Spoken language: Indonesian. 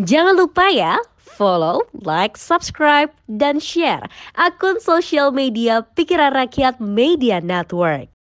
Jangan lupa ya, follow, like, subscribe, dan share akun sosial media Pikiran Rakyat Media Network.